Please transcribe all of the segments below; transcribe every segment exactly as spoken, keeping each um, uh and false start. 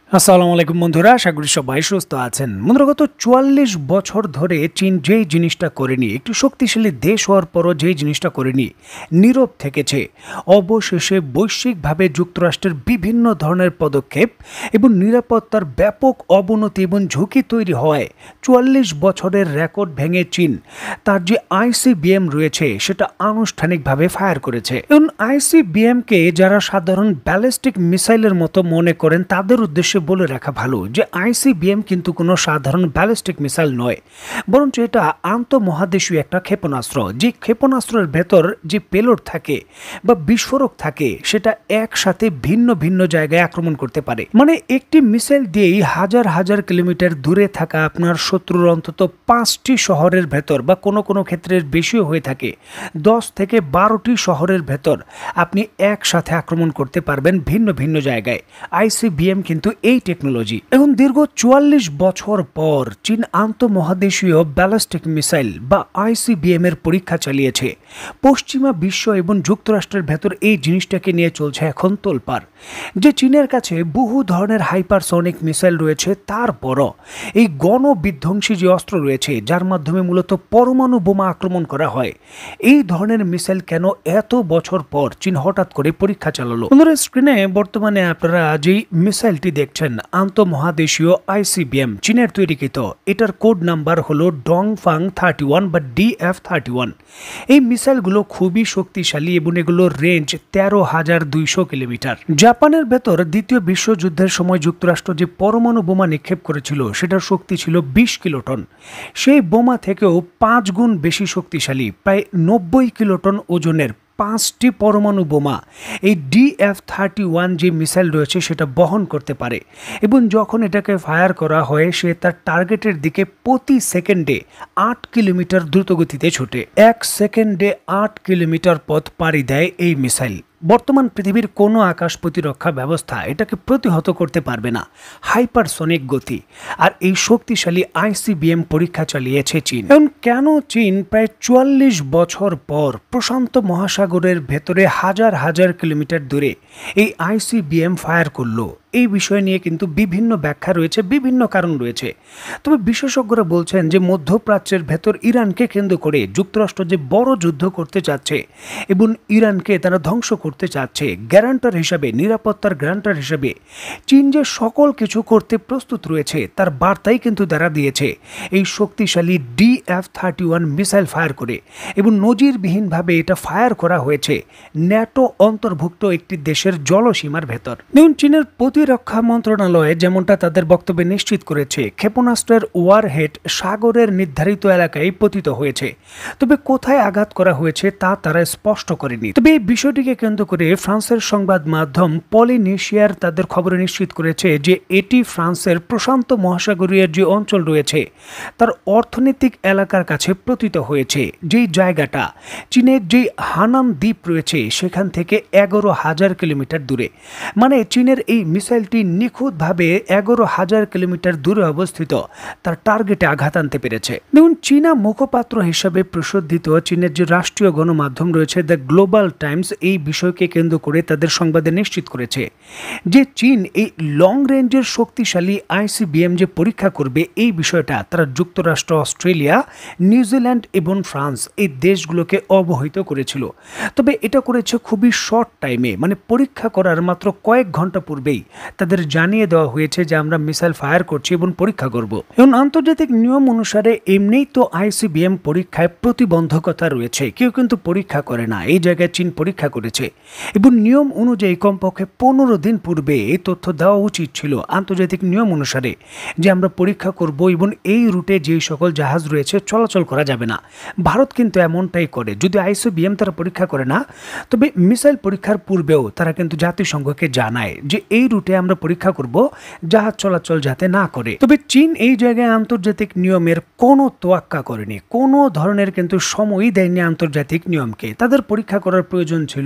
আসসালামু আলাইকুম বন্ধুরা, আশা করি সবাই সুস্থ আছেন। বন্ধুরা, গত চুয়াল্লিশ বছর ধরে চীন যেই জিনিসটা করেনি, একটু শক্তিশালী দেশ হওয়ার পরও যেই জিনিসটা করেনি, নীরব থেকেছে, অবশেষে বৈশ্বিকভাবে যুক্তরাষ্ট্রের বিভিন্ন ধরনের পদক্ষেপ এবং নিরাপত্তার ব্যাপক অবনতি এবং ঝুঁকি তৈরি হওয়ায় চুয়াল্লিশ বছরের রেকর্ড ভেঙে চীন তার যে আইসিবিএম রয়েছে সেটা আনুষ্ঠানিকভাবে ফায়ার করেছে। এবং আইসিবিএমকে যারা সাধারণ ব্যালিস্টিক মিসাইলের মতো মনে করেন তাদের উদ্দেশ্যে বলে রাখা ভালো যে আইসিবিএম কিন্তু কোনো সাধারণ ব্যালিস্টিক মিসাইল নয়, বরঞ্চ এটা আন্তঃমহাদেশীয় একটা ক্ষেপণাস্ত্র। যে ক্ষেপণাস্ত্রের ভেতর যে পেলোড থাকে বা বিস্ফোরক থাকে সেটা একসাথে ভিন্ন ভিন্ন জায়গায় আক্রমণ করতে পারে। মানে একটি মিসাইল দিয়েই হাজার হাজার কিলোমিটার দূরে থাকা আপনার শত্রুর অন্তত পাঁচটি শহরের ভেতর বা কোনো কোনো ক্ষেত্রে বেশিও হয়ে থাকে দশ থেকে বারোটি শহরের ভেতর আপনি একসাথে আক্রমণ করতে পারবেন ভিন্ন ভিন্ন জায়গায়। আইসিবিএম কিন্তু এই টেকনোলজি। এখন দীর্ঘ চুয়াল্লিশ বছর পর চীন আন্তঃমহাদেশীয় ব্যালিস্টিক মিসাইল বা আইসিবিএম এর পরীক্ষা চালিয়েছে। পশ্চিমা বিশ্ব এবং যুক্তরাষ্ট্রের ভেতর এই জিনিসটাকে নিয়ে চলছে এখন তোলপাড় যে চীনের কাছে বহু ধরনের হাইপারসনিক মিসাইল রয়েছে, তারপরও এই গণবিধ্বংসী যে অস্ত্র রয়েছে যার মাধ্যমে মূলত পরমাণু বোমা আক্রমণ করা হয়, এই ধরনের মিসাইল কেন এত বছর পর চীন হঠাৎ করে পরীক্ষা চালালো? স্ক্রিনে বর্তমানে আপনারা যেই মিসাইলটি দেখছেন আন্তঃমহাদেশীয় আইসিবিএম চীনের তৈরিকৃত, এটার কোড নাম্বার হলো ডংফাং থার্টি ওয়ান বা ডিএফ থার্টি ওয়ান। এই মিসাইলগুলো খুবই শক্তিশালী এবং এগুলোর রেঞ্জ তেরো হাজার দুইশো কিলোমিটার। জাপানের ভেতর দ্বিতীয় বিশ্বযুদ্ধের সময় যুক্তরাষ্ট্র যে পরমাণু বোমা নিক্ষেপ করেছিল সেটার শক্তি ছিল বিশ কিলোটন। সেই বোমা থেকেও পাঁচ গুণ বেশি শক্তিশালী, প্রায় নব্বই কিলোটন ওজনের পাঁচটি পরমাণু বোমা এই ডিএফ থার্টি ওয়ান যে মিসাইল রয়েছে সেটা বহন করতে পারে। এবং যখন এটাকে ফায়ার করা হয় সে তার টার্গেটের দিকে প্রতি সেকেন্ডে আট কিলোমিটার দ্রুতগতিতে ছোটে। এক সেকেন্ডে আট কিলোমিটার পথ পাড়ি দেয় এই মিসাইল। বর্তমান পৃথিবীর কোনো আকাশ প্রতিরক্ষা ব্যবস্থা এটাকে প্রতিহত করতে পারবে না, হাইপারসনিক গতি। আর এই শক্তিশালী আইসিবিএম পরীক্ষা চালিয়েছে চীন। এখন কেন চীন প্রায় চুয়াল্লিশ বছর পর প্রশান্ত মহাসাগরের ভেতরে হাজার হাজার কিলোমিটার দূরে এই আইসিবিএম ফায়ার করলো, এই বিষয় নিয়ে কিন্তু বিভিন্ন ব্যাখ্যা রয়েছে, বিভিন্ন কারণ রয়েছে। তবে বিশেষজ্ঞরা বলছেন যে মধ্যপ্রাচ্যের ভেতর ইরানকে কেন্দ্র করে যুক্তরাষ্ট্র যে বড় যুদ্ধ করতে চাচ্ছে এবং ইরানকে তারা ধ্বংস করতে চাচ্ছে, গ্যারান্টার হিসাবে, নিরাপত্তার গ্যারান্টার হিসাবে চীন যে সকল কিছু করতে প্রস্তুত রয়েছে তার বার্তাই কিন্তু তারা দিয়েছে এই শক্তিশালী DF thirty one missile fire করে। এবং নজিরবিহীনভাবে এটা ফায়ার করা হয়েছে ন্যাটো অন্তর্ভুক্ত একটি দেশের জলসীমার ভেতর। দেখুন, চীনের প্রতিরক্ষা মন্ত্রণালয় যেমনটা তাদের বক্তব্যে নিশ্চিত করেছে, ক্ষেপণাস্ত্রের ওয়ারহেড সাগরের নির্ধারিত এলাকায় পতিত হয়েছে, তবে কোথায় আঘাত করা হয়েছে তা তারা স্পষ্ট করেনি। তবে এই বিষয়টিকে কেন্দ্র করে ফ্রান্সের সংবাদ মাধ্যম পলিনেশিয়ার তাদের খবরে নিশ্চিত করেছে যে এটি ফ্রান্সের প্রশান্ত মহাসাগরীয় যে অঞ্চল রয়েছে তার অর্থনৈতিক এলাকার কাছে পতিত হয়েছে, যেই জায়গাটা চীনের যে হানান দ্বীপ রয়েছে সেখান থেকে এগারো হাজার কিলোমিটার দূরে। মানে চীনের এই মিসাইলটি নিখুঁতভাবে এগারো হাজার কিলোমিটার দূরে অবস্থিত তার টার্গেটে আঘাত আনতে পেরেছে। দেখুন, চীনা মুখপাত্র হিসাবে প্রসিদ্ধিত চীনের যে রাষ্ট্রীয় গণমাধ্যম রয়েছে দ্য গ্লোবাল টাইমস এই বিষয়কে কেন্দ্র করে তাদের সংবাদে নিশ্চিত করেছে যে চীন এই লং রেঞ্জের শক্তিশালী আইসিবিএম যে পরীক্ষা করবে এই বিষয়টা তারা যুক্তরাষ্ট্র, অস্ট্রেলিয়া, নিউজিল্যান্ড এবং ফ্রান্স এই দেশগুলোকে অবহিত করেছিল। তবে এটা করেছে খুবই শর্ট টাইমে, মানে পরীক্ষা করার মাত্র কয়েক ঘন্টা পূর্বেই তাদের জানিয়ে দেওয়া হয়েছে যে আমরা মিসাইল ফায়ার করছি এবং পরীক্ষা করব। এবং আন্তর্জাতিক নিয়ম অনুসারে এমনিই তো আইসিবিএম পরীক্ষায় প্রতিবন্ধকতা রয়েছে, কেউ কিন্তু পরীক্ষা করে না, এই জায়গায় চীন পরীক্ষা করেছে। এবং নিয়ম অনুযায়ী কমপক্ষে পনেরো দিন পূর্বে এই তথ্য দেওয়া উচিত ছিল আন্তর্জাতিক নিয়ম অনুসারে যে আমরা পরীক্ষা করব এবং এই রুটে যেই সকল জাহাজ রয়েছে চলাচল করা যাবে না। ভারত কিন্তু এমনটাই করে, যদি আইসিবিএম তারা পরীক্ষা করে না তবে মিসাইল পরীক্ষার পূর্বেও তারা কিন্তু জাতিসংঘকে জানায় যে এই রুটে আমরা পরীক্ষা করব, জাহাজ চলাচল যাতে না করে। তবে চীন এই জায়গায় আন্তর্জাতিক নিয়মের কোনো তোয়াক্কা করেনি, কোনো ধরনের কিন্তু সময়ই দেয়নি আন্তর্জাতিক নিয়মকে। তাদের পরীক্ষা করার প্রয়োজন ছিল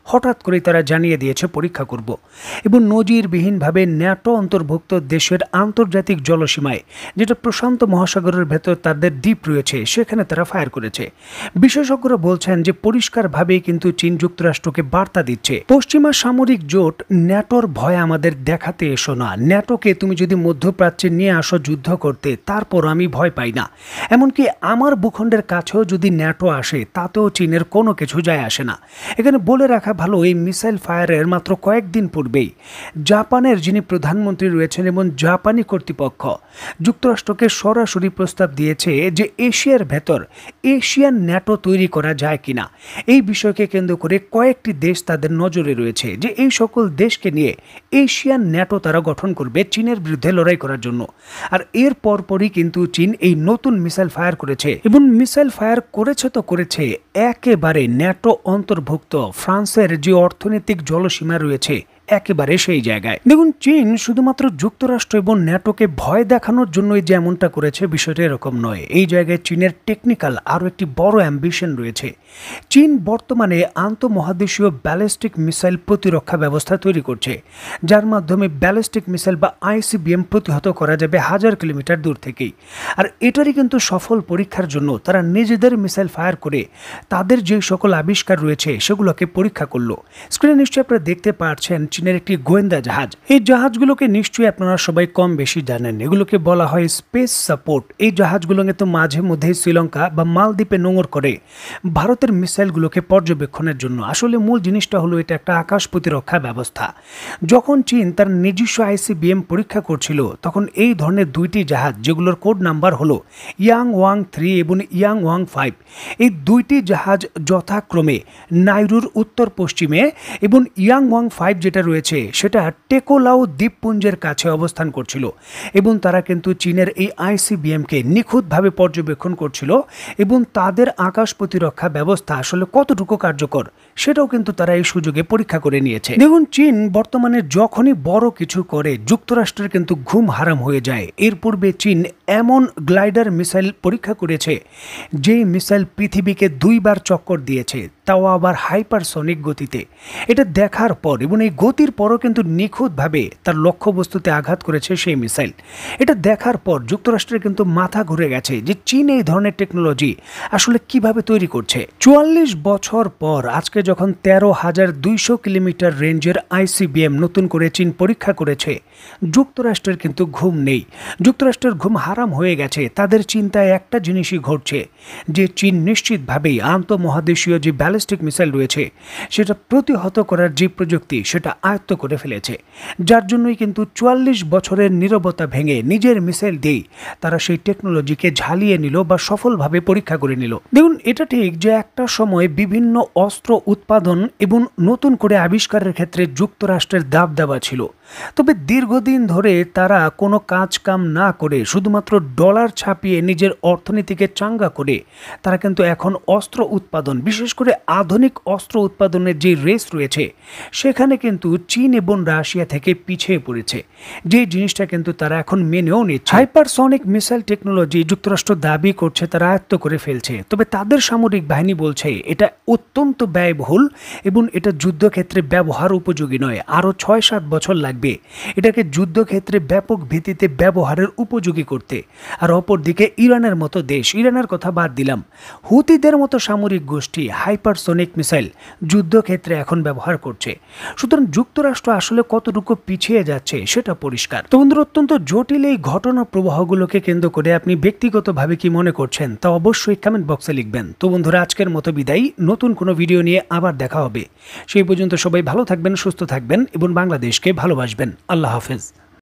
হঠাৎ করে তারা জানিয়ে দিয়েছে পরীক্ষা করব এবং নজিরবিহীনভাবে ন্যাটো অন্তর্ভুক্ত দেশের আন্তর্জাতিক জলসীমায় যেটা প্রশান্ত মহাসাগরের ভেতর তাদের দ্বীপ রয়েছে সেখানে তারা ফায়ার করেছে। বিশেষজ্ঞরা বলছেন যে পরিষ্কারভাবেই কিন্তু চীন যুক্তরাষ্ট্রকে বার্তা দিচ্ছে, পশ্চিমা সামরিক জোট ন্যাটোর ভয় আমাদের দেখাতে এসো না, ন্যাটোকে তুমি যদি মধ্যপ্রাচ্যে নিয়ে আসো যুদ্ধ করতে তারপর আমি ভয় পাই না, এমনকি আমার ভূখণ্ডের কাছেও যদি ন্যাটো আসে তাতেও চীনের কোনো কিছু যায় আসে না। এখানে বলে রাখা ভালো, এই মিসাইল ফায়ারের মাত্র কয়েকদিন পূর্বেই জাপানের যিনি প্রধানমন্ত্রী রয়েছেন এবং জাপানি কর্তৃপক্ষ যুক্তরাষ্ট্রকে সরাসরি প্রস্তাব দিয়েছে যে এশিয়ার ভেতর এশিয়ান ন্যাটো তৈরি করা যায় কিনা। এই বিষয়কে কেন্দ্র করে কয়েকটি দেশ তাদের নজরে রয়েছে যে এই সকল দেশকে নিয়ে এশিয়ান ন্যাটো তারা গঠন করবে চীনের বিরুদ্ধে লড়াই করার জন্য। আর এর পরপরই কিন্তু চীন এই নতুন মিসাইল ফায়ার করেছে এবং মিসাইল ফায়ার করেছে তো করেছে একেবারে ন্যাটো অন্তর্ভুক্ত ফ্রান্সের যে অর্থনৈতিক জলসীমা রয়েছে একেবারে সেই জায়গায়। দেখুন, চীন শুধুমাত্র যুক্তরাষ্ট্র এবং ন্যাটোকে ভয় দেখানোর জন্যই যে এমনটা করেছে বিষয়টা এরকম নয়। এই জায়গায় চীনের টেকনিক্যাল আরও একটি বড় অ্যাম্বিশন রয়েছে। চীন বর্তমানে আন্তঃমহাদেশীয় ব্যালিস্টিক মিসাইল প্রতিরক্ষা ব্যবস্থা তৈরি করছে, যার মাধ্যমে ব্যালিস্টিক মিসাইল বা আইসিবিএম প্রতিহত করা যাবে হাজার কিলোমিটার দূর থেকেই। আর এটারই কিন্তু সফল পরীক্ষার জন্য তারা নিজেদের মিসাইল ফায়ার করে তাদের যে সকল আবিষ্কার রয়েছে সেগুলোকে পরীক্ষা করলো। স্ক্রিনে নিশ্চয়ই আপনারা দেখতে পাচ্ছেন চীনের একটি গোয়েন্দা জাহাজ। এই জাহাজগুলোকে নিশ্চয়ই আপনারা সবাই কম বেশি জানেন, এগুলোকে বলা হয় স্পেস সাপোর্ট। এই জাহাজগুলোকে তো মাঝে মধ্যে শ্রীলঙ্কা বা মালদ্বীপে নোঙর করে ভারতের মিসাইলগুলোকে পর্যবেক্ষণের জন্য। আসলে মূল জিনিসটা হলো এটা একটা আকাশ প্রতিরক্ষা ব্যবস্থা। যখন চীন তার নিজস্ব আইসিবিএম পরীক্ষা করছিল তখন এই ধরনের দুইটি জাহাজ, যেগুলোর কোড নাম্বার হলো ইয়াং ওয়াং থ্রি এবং ইয়াং ওয়াং ফাইভ, এই দুইটি জাহাজ যথাক্রমে নাইরুর উত্তর পশ্চিমে এবং ইয়াং ওয়াং ফাইভ যেটা রয়েছে সেটা টেকোলাও দ্বীপপুঞ্জের কাছে অবস্থান করছিল এবং তারা কিন্তু চীনের এই আইসিবিএমকে নিখুঁতভাবে পর্যবেক্ষণ করছিল এবং তাদের আকাশ প্রতিরক্ষা ব্যবস্থা আসলে কতটুকু কার্যকর সেটাও কিন্তু তারা এই সুযোগে পরীক্ষা করে নিয়েছে। দেখুন, চীন বর্তমানে যখনই বড় কিছু করে যুক্তরাষ্ট্রের কিন্তু ঘুম হারাম হয়ে যায়। এর পূর্বে চীন এমন গ্লাইডার মিসাইল পরীক্ষা করেছে যেই মিসাইল পৃথিবীকে দুইবার চক্কর দিয়েছে, তাও আবার হাইপারসনিক গতিতে। এটা দেখার পর এবং এই গতির পরও কিন্তু নিখুঁতভাবে তার লক্ষ্যবস্তুতে আঘাত করেছে সেই মিসাইল। এটা দেখার পর যুক্তরাষ্ট্রের কিন্তু মাথা ঘুরে গেছে যে চীন এই ধরনের টেকনোলজি আসলে কিভাবে তৈরি করছে। চুয়াল্লিশ বছর পর আজকে যখন তেরো হাজার দুইশো কিলোমিটার রেঞ্জের আইসিবিএম নতুন করে চীন পরীক্ষা করেছে, যুক্তরাষ্ট্রের কিন্তু ঘুম নেই। যুক্তরাষ্ট্রের ঘুম হারাম হয়ে গেছে। তাদের চিন্তায় একটা জিনিসই ঘটছে যে চীন নিশ্চিতভাবেই আন্তঃমহাদেশীয় যে ব্যালিস্টিক মিসাইল রয়েছে সেটা প্রতিহত করার যে প্রযুক্তি সেটা আয়ত্ত করে ফেলেছে, যার জন্যই কিন্তু চুয়াল্লিশ বছরের নীরবতা ভেঙে নিজের মিসাইল দিয়ে তারা সেই টেকনোলজিকে ঝালিয়ে নিল বা সফলভাবে পরীক্ষা করে নিল। দেখুন, এটা ঠিক যে একটা সময় বিভিন্ন অস্ত্র উৎপাদন এবং নতুন করে আবিষ্কারের ক্ষেত্রে যুক্তরাষ্ট্রের দাবদাবা ছিল, তবে দীর্ঘদিন ধরে তারা কোনো কাজ কাম না করে শুধুমাত্র ডলার ছাপিয়ে নিজের অর্থনীতিকে চাঙ্গা করে তারা কিন্তু এখন অস্ত্র উৎপাদন, বিশেষ করে আধুনিক অস্ত্র উৎপাদনের যে রেস রয়েছে সেখানে কিন্তু চীন এবং রাশিয়া থেকে পিছিয়ে পড়েছে। যে জিনিসটা কিন্তু তারা এখন মেনেও নিচ্ছে। হাইপারসনিক মিসাইল টেকনোলজি যুক্তরাষ্ট্র দাবি করছে তারা আয়ত্ত করে ফেলছে, তবে তাদের সামরিক বাহিনী বলছে এটা অত্যন্ত ব্যয়বহুল এবং এটা যুদ্ধক্ষেত্রে ব্যবহার উপযোগী নয়। আরও ছয় সাত বছর লাগবে এটাকে যুদ্ধক্ষেত্রে ব্যাপক ভিত্তিতে ব্যবহারের উপযোগী করতে। আর অপরদিকে ইরানের মতো দেশ, ইরানের কথা বাদ দিলাম, হুতিদের মতো সামরিক গোষ্ঠী হাইপারসনিক মিসাইল যুদ্ধক্ষেত্রে এখন ব্যবহার করছে। সুতরাং যুক্তরাষ্ট্র আসলে কতটুকু পিছিয়ে যাচ্ছে সেটা পরিষ্কার। তো বন্ধুরা, অত্যন্ত জটিল এই ঘটনা প্রবাহগুলোকে কেন্দ্র করে আপনি ব্যক্তিগতভাবে কি মনে করছেন তা অবশ্যই কমেন্ট বক্সে লিখবেন। তো বন্ধুরা, আজকের মতো বিদায়, নতুন কোনো ভিডিও নিয়ে আবার দেখা হবে। সেই পর্যন্ত সবাই ভালো থাকবেন, সুস্থ থাকবেন এবং বাংলাদেশকে ভালোবাসবেন। আল্লাহ হাফেজ।